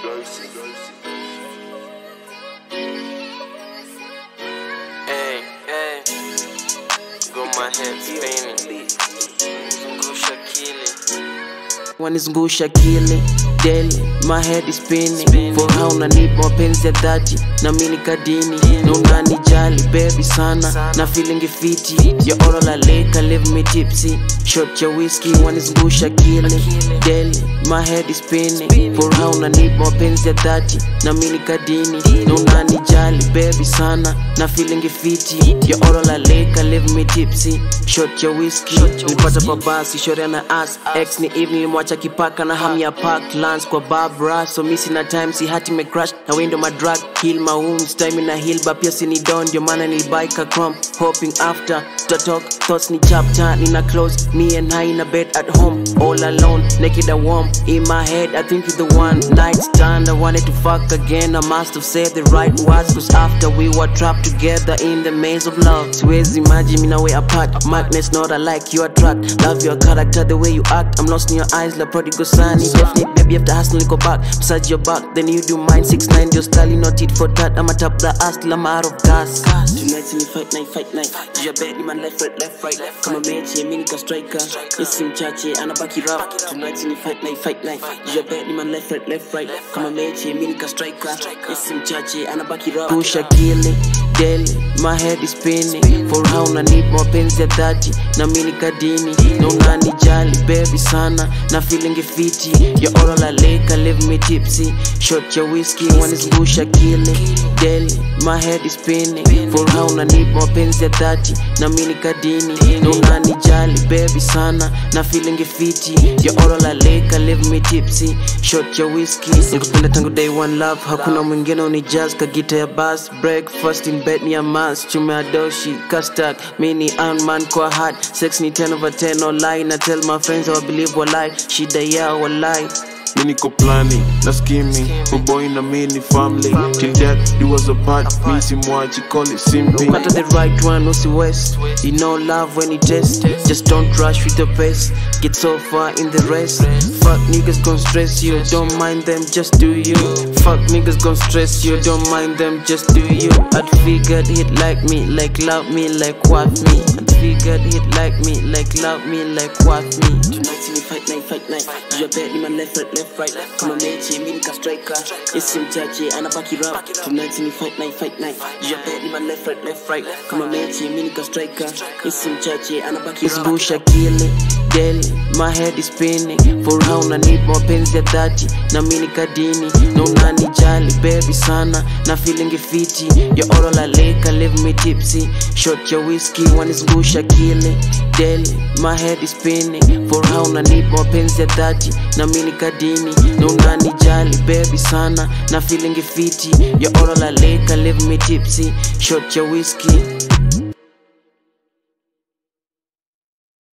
Hey, hey, got my head spinning. Zungusha kili, wanizungusha kile daily, my head is spinning. For how unanipa mapenzi ya dhati na mimi kadini, na unanijali baby sana, na feeling fiti. You're all I like, leave me tipsy. Shot your whiskey, wanizungusha kile daily, my head is spinning. For how unanipa mapenzi ya dhati na mimi kadini, na unanijali baby sana, na feeling fiti. You're all I like, leave me tipsy. Shot your whiskey, nilipata pa basi, shore na ass. Ex ni evening, nilimwacha kipaka na ham ya park. Lance kwa Barbara, so missing na time, si hati me crash. Na window my drug, heal my wounds. Time in a heal, but pia sini down. Your man nilibike a crumb, hoping after to talk, thoughts ni chapter, nina close. Me and I in a bed at home, all alone, naked and warm. In my head, I think you're the one. Night stand, I wanted to fuck again. I must have said the right words, cause after we were trapped together in the maze of love. Siwezi imagine me now way apart. Madness not alike, you attract. Love your character, the way you act. I'm lost in your eyes like prodigal son. Definitely baby, after hustling go back. Massage your back, then you do mine. 6'9", your style, you not it for that. I'ma top the ass till I'm out of gas. Tonight in the fight night. You bet man left right. Come on mate, yeah, mini ka striker. Yes, him chache, anabaki rap. Tonight in the fight night. You bet man left right. Come on mate, yeah, mini ka striker. Yes, him chache, anabaki rap. Pusha kile daily, my head is spinning. For how unanipa mapenzi ya dhati na mimi kadini, na unanijali baby sana, na feeling fiti. You're all I like, leave me tipsy. Shot your whiskey, wanizungusha kile daily, my head is spinning. For how unanipa mapenzi ya dhati na mimi kadini, na unanijali baby sana, na feeling fiti. You're all I like, leave me tipsy. Shot your whiskey, nikupenda tangu day one love. Hakuna mwingine unijazz ka gita ya bass. Breakfast in bed ni a must. Chume adoshi, custard, mini man kwa heart. Sex ni 10/10, no lie. Na tell my friends I believe walai. Shida yao walai. Mini ko planning, na scheming. My boy na mini family. Till death do us apart. Me si mwachi, call it simping. Matter the right one, usi west. You know love when you test. Just don't rush with the pace. Get so far in the race. Fuck niggas gon' stress you. Don't mind them, just do you. Fuck niggas gon' stress you. Don't mind them, just do you. I'd figured he'd like me, like love me, like what me. I'd figured he'd like me, like love me, like what me. Tonight in the fight night. You bet ni man left right. Come on mate, yeah, mini ka striker. Yes, him chache, anabaki rap. Tonight in the fight night. You bet ni man left right. Come on mate, yeah, mini ka striker. Yes, him chache, anabaki rap. Zungusha kile daily, my head is spinning. For how unanipa mapenzi ya dhati na mimi kadini, na unanijali baby sana, na feeling fiti. You're all I like, leave me tipsy. Shot your whiskey, wanizungusha kile daily, my head is spinning. For how unanipa mapenzi ya dhati na mimi kadini, na unanijali baby sana, na feeling fiti. You're all I like, leave me tipsy. Shot your whiskey.